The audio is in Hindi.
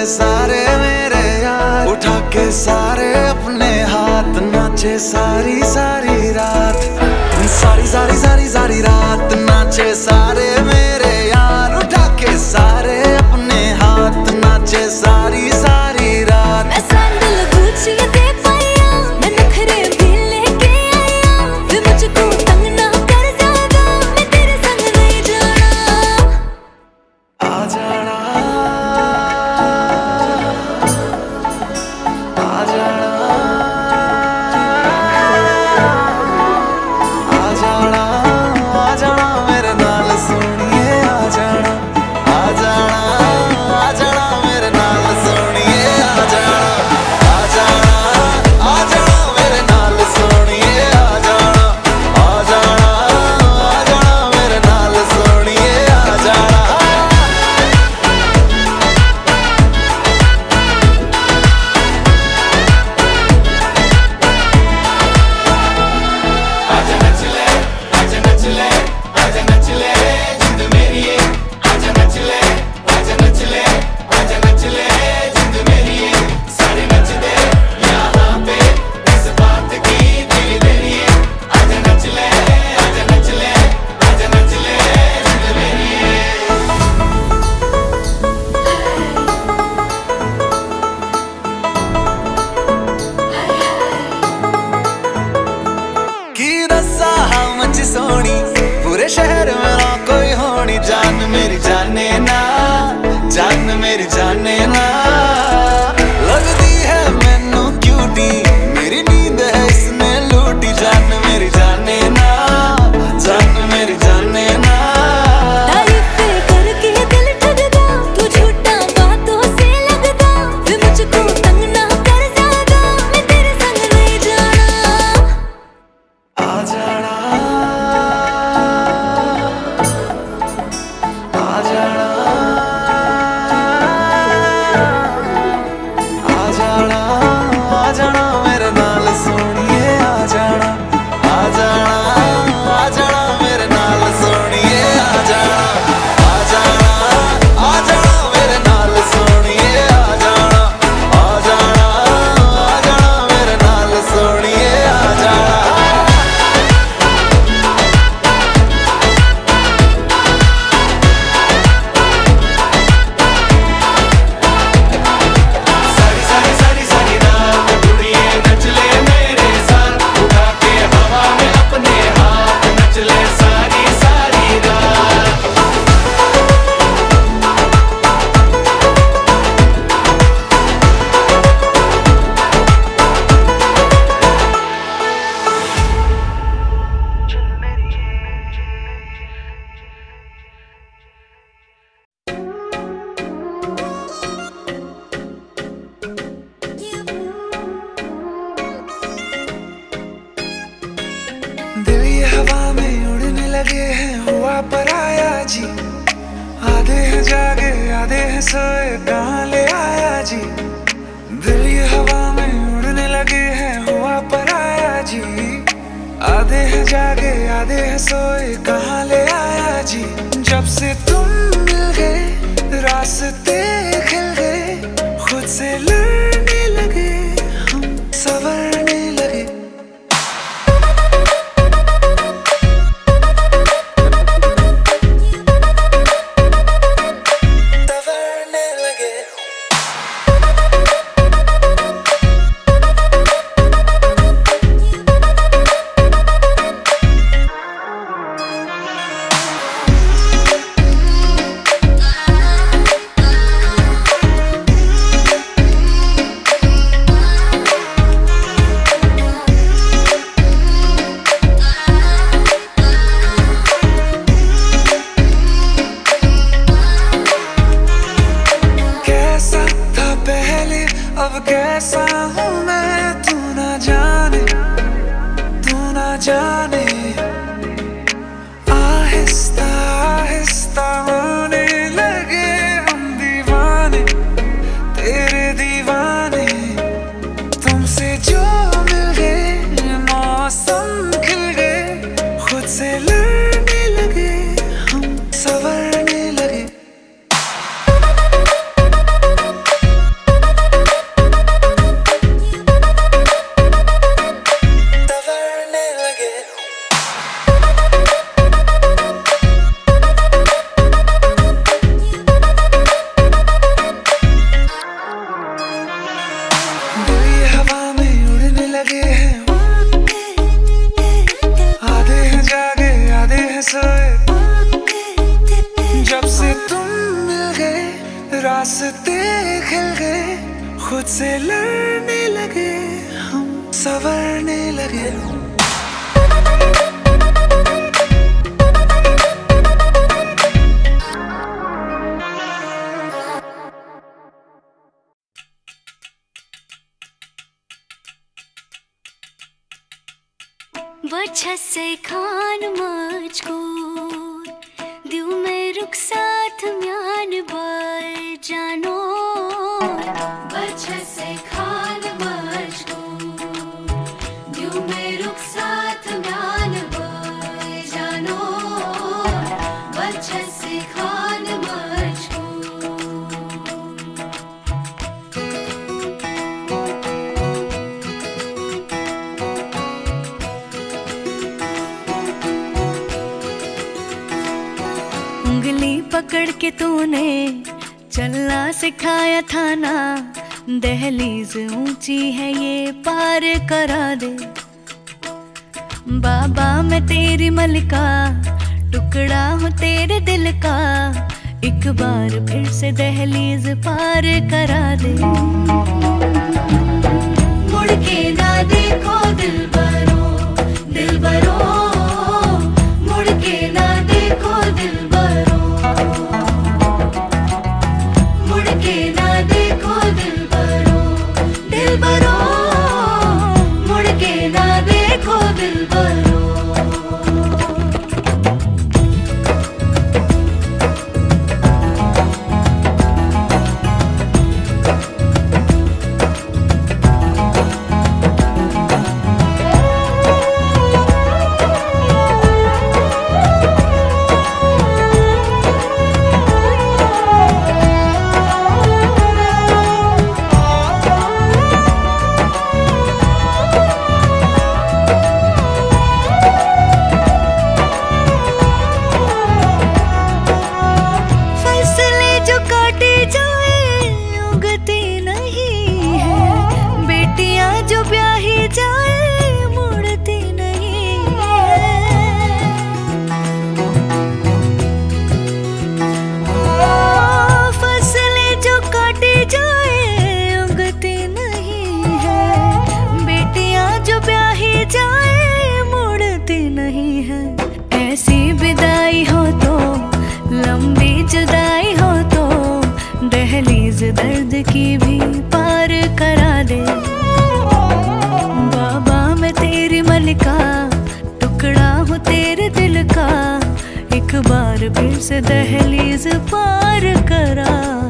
सारे मेरे यार, उठा के सारे अपने हाथ, नाचे सारी सारी रात, सारी सारी सारी सारी रात नाचे सारे मेरे यार, उठा के सारे अपने हाथ, नाचे सारी सारी रात। मैं सैंडल गुच्ची दे पाया, मैं नखरे भी लेके आया, वे मुझको तंग ना कर ज्यादा, मैं तेरे संग नहीं जाना। आ जाना आ जाना आ जाना आ जाना मेरे नाल सोनिए, आ जाना आ जाना आ जाना मेरे नाल सोनिए, आ जाना आ जाना आ जाना मेरे नाल सोनिए, आ जाना आ जाना आ जाना मेरे नाल सोनिए, आ जाना। सोनी पूरे शहर में ना कोई होनी, जान मेरी जाने ना, जान मेरी जाने ना, लगती है मैनू क्यूटी, मेरी नींद है इसने लूटी, जान मेरी जाने ना, जान मेरी जाने ना। तारीफें करके दिल ठगदा, तू झूठा बातों से लगदा, वे मुझको तंग ना कर ज्यादा, मैं तेरे संग नहीं जाना। आ जाना आ जाना आ जाना आ जाना मेरे नाल सोनिए, आ जाना आ जाना आ जाना मेरे नाल सोनिए, आ जाना आ जाना आ जाना मेरे नाल सोनिए, आ जाना आ जाना आ जाना मेरे नाल सोनिए, आ जाना। दिल ये हवा में उड़ने लगे हैं, हुआ पराया जी, आधे हैं जागे आधे हैं सोए, कहाँ ले आया जी। दिल ये हवा में उड़ने लगे हैं, हुआ पराया जी, आधे हैं जागे आधे हैं सोए, कहाँ ले आया जी। जब से तुम मिल गए रास्ते खिल गए, खुद से लड़ने लगे हम, संवरने लगे। अब कैसा हूँ मैं, तू ना जाने तू ना जाने, आहिस्ता आहिस्ता होने लगे हम दीवाने, तेरे दीवाने। तुमसे जो मिल गए मौसम खिल गए, खुद से लड़ने लगे हम, संवरने लगे। से लड़ने लगे, हम संवरने लगे। वजह से खान मजबूर दिल में रुक साथ म्यान बार जानो। वजह से खान मजबूर दिल में रुक साथ म्यान बार जानो। वजह से खान उंगली पकड़ के तूने चलना सिखाया था ना। दहलीज ऊंची है ये पार करा दे। बाबा मैं तेरी मलिका, टुकड़ा हूँ तेरे दिल का। एक बार फिर से दहलीज पार करा दे। मुड़ के ना देखो दिलबरो, दिलबरो मुड़ के ना देखो दिलबरो, मुड़ के ना देखो दिलबरो, दिलबरो मुड़ के ना देखो दिलबरो। ऐसी विदाई हो तो, लंबी जुदाई हो तो, दहलीज दर्द की भी पार करा दे। बाबा मैं तेरी मलिका, टुकड़ा हूँ तेरे दिल का। एक बार फिर से दहलीज पार करा